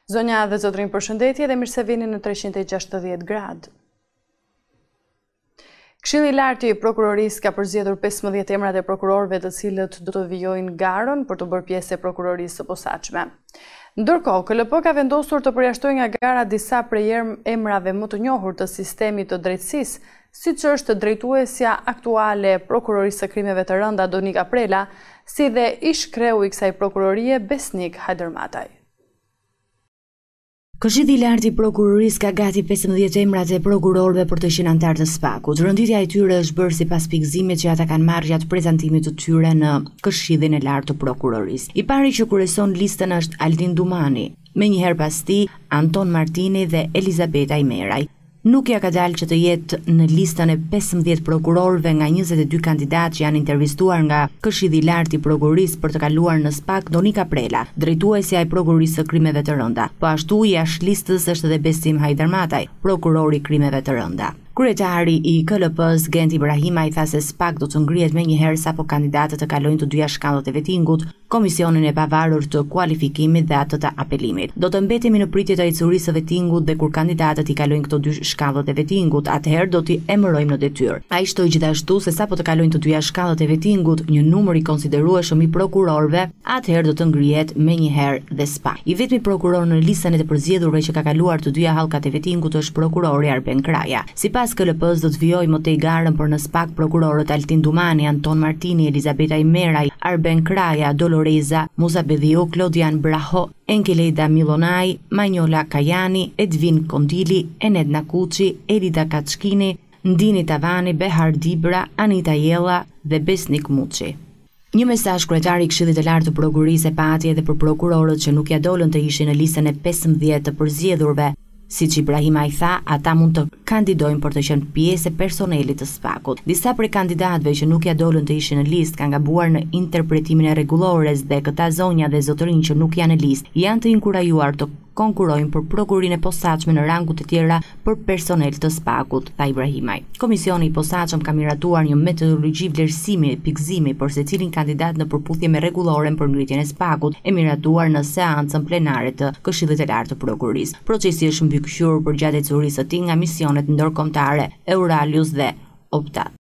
Zonja dhe zotrin, përshëndetje dhe mirë se vini në 360 gradë. Këshilli i lartë i prokurorisë ka përzgjedhur 15 emrat e prokurorëve të cilët do të vijojnë garën për të bërë pjesë e prokurorisë së posaçme. Ndërkohë, KLP ka vendosur të përjashtojë nga gara disa prej emrave më të njohur të sistemit të drejtësisë, siç është drejtuesja aktuale e prokurorisë së krimeve të rënda Donika Prela, si dhe ish kreu i kësaj prokurorie Besnik Hajdermataj. Këshilli i lartë i prokurorisë ka gati 15 emrat e prokurorëve për të qenë anëtar të SPAK-ut. Rënditja e tyre është bërë sipas pikëzimit që ata kanë marrë gjatë prezantimit të tyre në Këshillin e lartë të prokurorisë. I pari që kurrizon listën është Aldin Dumani, menjëherë pas tij Anton Martini dhe Elizabeta Imeraj. Nukja ka dalë që të jetë në listën e 15 prokurorëve nga 22 kandidatë që janë intervistuar nga Këshilli i lartë i prokurorisë për të kaluar në SPAK Donika Prela, drejtuesja e prokurorisë së krimeve të rënda. Po ashtu jashtë listës është edhe Besim Hajdermataj, prokurori i krimeve të rënda. Kryetari i KLP-s Gent Ibrahimaj tha se SPAK do të ngrihet menjëherë sapo kandidatët të kalojnë të dyja shkallët e vetingut, Komisionin e pavarur të kualifikimit dhe atë të apelimit. Do të mbetemi në pritje të ejtësurisë së vetingut dhe kur kandidatët i kalojnë këto dy shkallët e vetingut, atëherë do t'i emërojmë në detyrë. Ai shtoi gjithashtu se sapo të kalojnë të dyja shkallët e vetingut një numër i konsiderueshëm i prokurorëve, atëherë do të ngrihet menjëherë dhe SPAK. I vetmi prokuror në listën e të përzgjedhurve që ka kaluar të dyja hallkat e vetingut është prokurori Arben Kraja. Sipas KLP-s do të vijojë më tej garën për në SPAK prokurorët Altin Dumani, Anton Martini, Elizabeta Imeraj, Arben Kraja, Doloreza Musabedhiu, Klodian Braho, Enkeleda Milonaj, Manjola Kajani, Edvin Kondili, Enedna Kuçi, Elida Kaçkini, Ndini Tavani, Behar Dibra, Anita Jella dhe Besnik Muçi. Një mesazh kryetari i Këshillit të lartë të prokurorisë e pati edhe për prokurorët që nuk ja dolën të ishin në listën e 15 të përzgjedhurve. Siç Ibrahimaj tha, ata mund të kandidojnë për të qenë pjesë e personelit të SPAK-ut. Disa prej kandidatëve që nuk ja dolën të ishin në listë kanë gabuar në interpretimin e rregullores dhe këta zonja dhe zotërinj që nuk janë në listë janë të inkurajuar të konkurrojnë për prokurinë e posaçme në rangut të tjera për personel të SPAK-ut, tha Ibrahimaj. Komisioni i posaçëm ka miratuar një metodologji vlerësimi e pikëzimi për secilin kandidat në përputhje me rregulloren për ngritjen e SPAK-ut, e miratuar në seancën plenare të Këshillit të lartë të prokurorisë. Procesi është mbikëqyrur përgjatë ecërisë së tij nga misionet ndërkombëtare Euralius dhe Optat.